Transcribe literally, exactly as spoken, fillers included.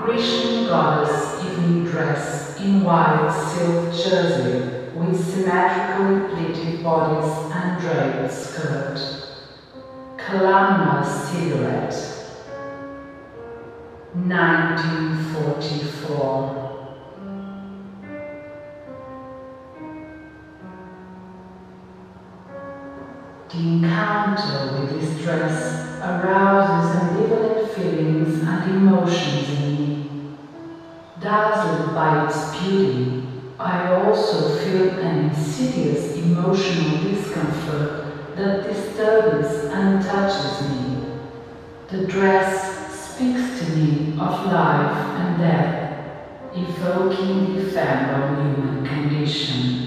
Grecian goddess evening dress in white silk jersey with symmetrically pleated bodice and draped skirt. Columnar silhouette. nineteen forty-four. The encounter with this dress arouses ambivalent feelings and emotions in me. Dazzled by its beauty, I also feel an insidious emotional discomfort that disturbs and touches me. The dress speaks to me of life and death, evoking the ephemeral human condition.